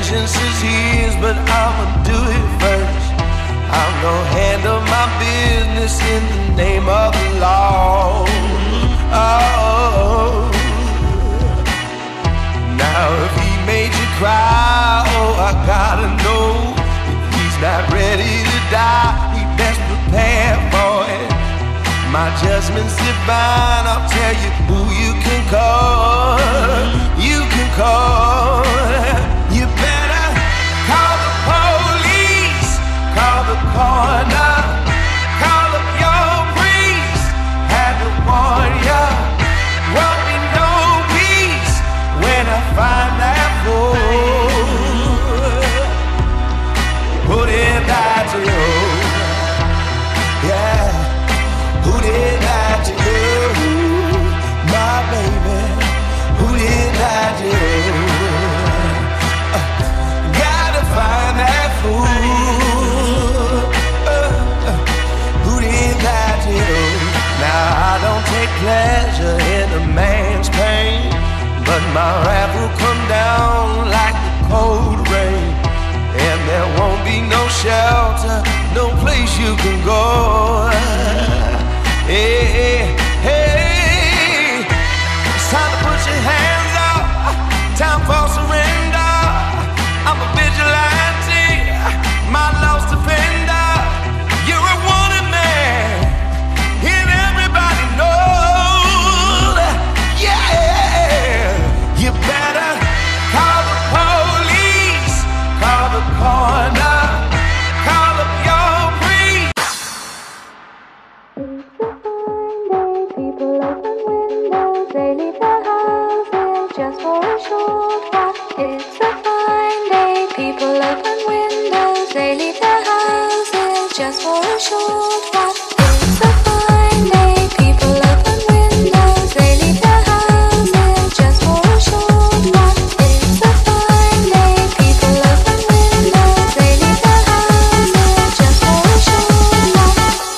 Vengeance is his, but I'ma do it first. I'm gonna handle my business in the name of the law. Oh, now if he made you cry, oh, I gotta know. If he's not ready to die, he best prepare for it. My judgment's divine, I'll tell you who you can call. You can call. You better call the police, call the coroner, call up your priest, had to warn ya. Won't be no peace when I find that fool. Put it back to you, yeah. Who did that to you, my baby? Who did that to you? Gotta find that fool. Who did that to you? Now I don't take pleasure in a man's pain, but my wrath will come down like the cold rain, and there won't be no shelter, no place you can go. Hey, hey, it's time to put your hands up, time for surrender. I'm a vigilante, my lost defender. You're a wanted man, and everybody knows. Yeah, you better call the police, call the coroner, call up your priest. People open windows, they leave their houses just for a short while. It's a fine day. People open windows, they leave their houses just for a short while. It's a fine day. People open windows, they leave their houses just for a short while. It's a fine day. People open windows, they leave their houses just for a short while.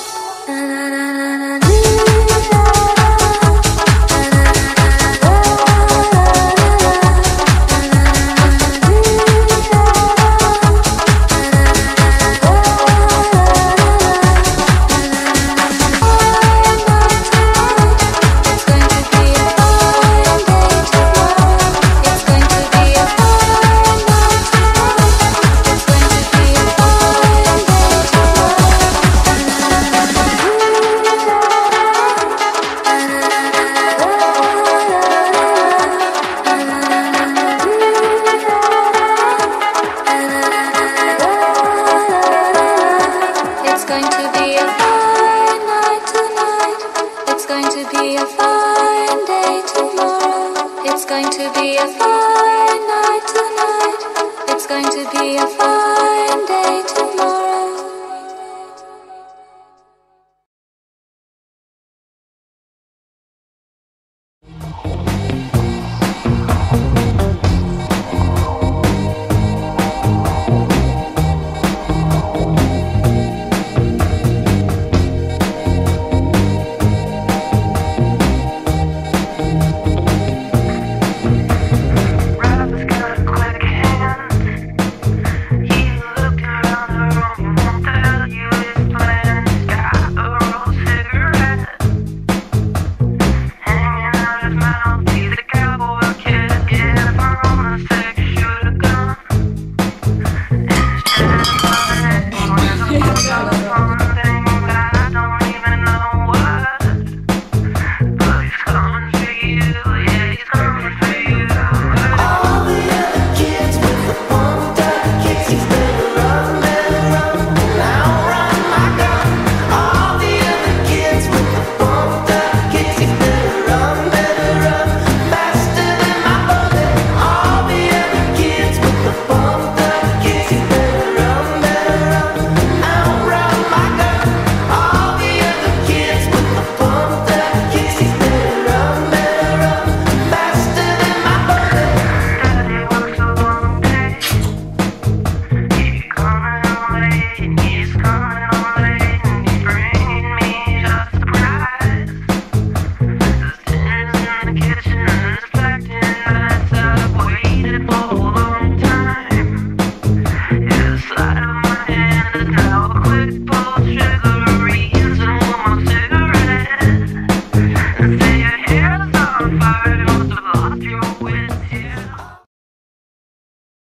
Going to be a fine night tonight. It's going to be a fine day tomorrow.